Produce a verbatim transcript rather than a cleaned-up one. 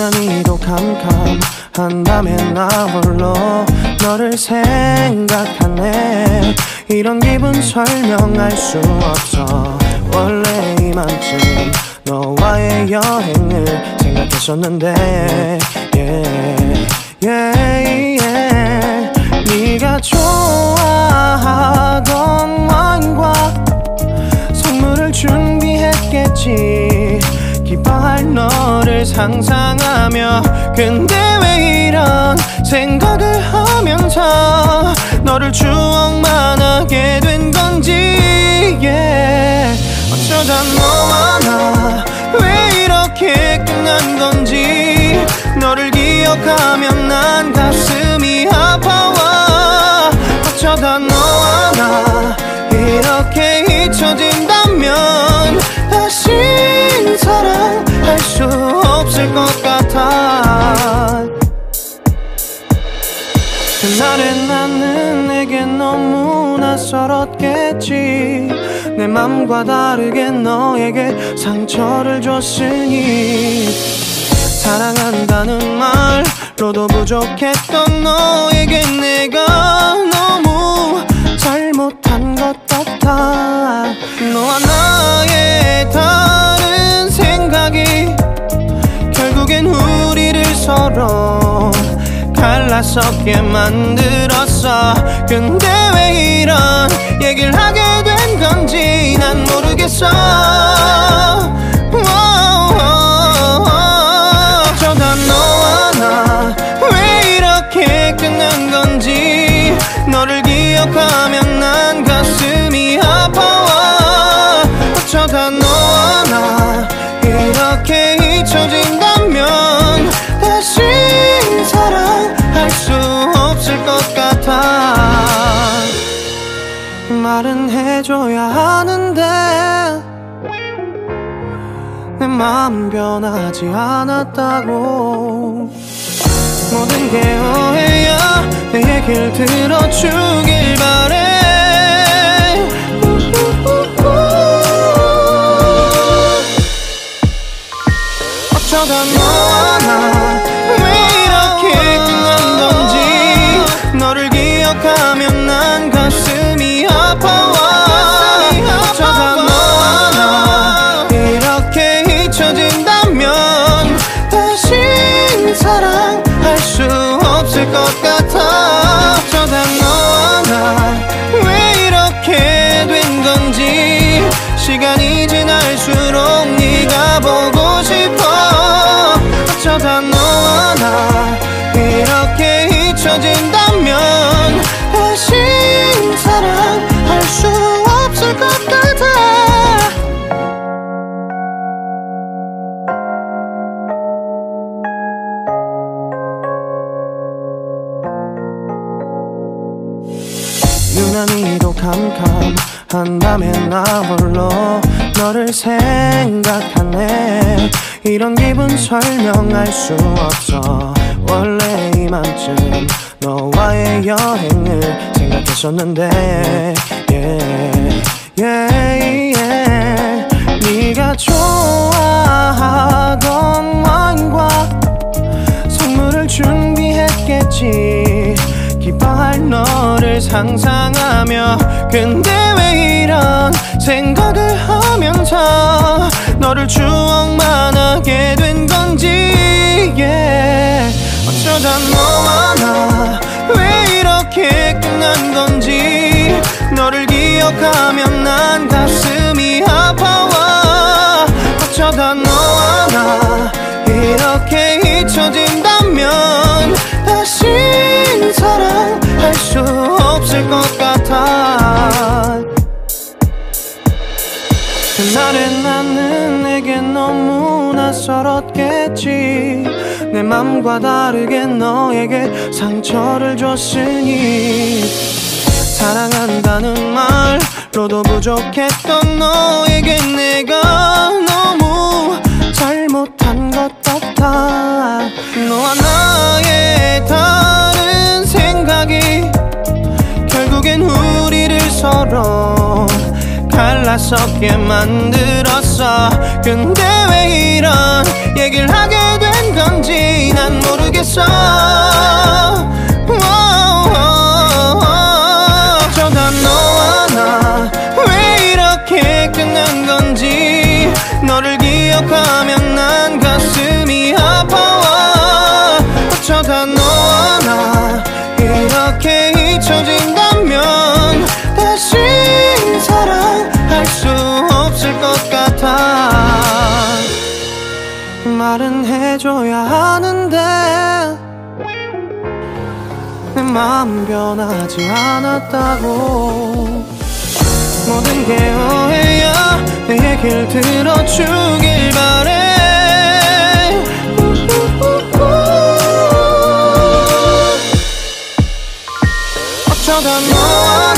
유난히도 캄캄한 밤에 나 홀로 너를 생각하네. 이런 기분 설명할 수 없어. 원래 이맘쯤 너와의 여행을 생각했었는데 yeah, yeah, yeah. 네가 좋아하던 와인과 선물을 준비했겠지. 기뻐할 너를 상상하며. 근데 왜 이런 생각을 하면서 너를 추억만 하게 된 건지 yeah. 어쩌다 너와 나 왜 이렇게 끝난 건지. 너를 기억하면 난 가슴이 아파와. 어쩌다 너와 나 이렇게 잊혀진다면 다시 사랑할 수 없을 것 같아. 그날의 나는 내게 너무 낯설었겠지. 내 맘과 다르게 너에게 상처를 줬으니. 사랑한다는 말로도 부족했던 너에게 내가 너무 잘못한 것 같아. 너와 나의 다른 생각이 결국엔 우리를 서로 갈라서게 만들었어. 근데 왜 이런 얘기를 하게 된 건지 난 모르겠어. 어쩌다 너와 나 왜 이렇게 끝난 건지. 너를 기억하면 난 가슴이 아파와. 어쩌다 너와 나 이렇게 잊혀진다면 다시 사랑할 수 없을 것 같아. 말은 해줘야 하는데 내 마음 변하지 않았다고. 모든 게 오해야. 내 얘기를 들어주길 바래. 어쩌다 너와 나 왜 이렇게 끝난 건지. 너를 기억하면 난 가슴이 아파와. 어쩌다 너와 나 이렇게 잊혀진다면 다시 사랑할 수 없을 것 같아. 어쩌다 너와 나 왜 이렇게 된 건지. 시간이 지날수록 네가 보고 싶어. 어쩌다 너와 나 이렇게 잊혀진다면 다시 사랑할 수 없을 것 같아. 유난히도 캄캄한 밤에 나 홀로 너를 생각하네. 이런 기분 설명할 수 없어. 원래 이맘쯤 너와의 여행을 생각했었는데 yeah, yeah, yeah. 네가 좋아하던 와인과 선물을 준비했겠지. 기뻐할 너를 상상하며. 근데 왜 이런 생각을 하면서 너를 추억만 하게 된 건지 yeah. 어쩌다 너와 나 왜 이렇게 끝난 건지. 너를 기억하면 난 가슴이 아파와. 어쩌다 너와 나 이렇게 잊혀진다면 다시 사랑할 수 없을 것 같아. 그날의 나는 내게 너무 낯설었겠지. 내 맘과 다르게 너에게 상처를 줬으니. 사랑한다는 말로도 부족했던 너에게 내가 너무 잘못한 것 같아. 너와 나의 다른 생각이 결국엔 우리를 서로 갈라서게 만들었어. 근데 왜 이런 얘기를 하게 된 건지 모르겠어. 어쩌다 너와 나 왜 이렇게 끊는 건지. 너를 기억하면 난 가슴이 아파와. 어쩌다 너와 나 이렇게 잊혀진다면 다시 사랑할 수 없을 것 같아. 말은 해줘야 하는데 내 마음 변하지 않았다고. 모든 게 오해야. 내 얘길 들어주길 바래. 어쩌다 너와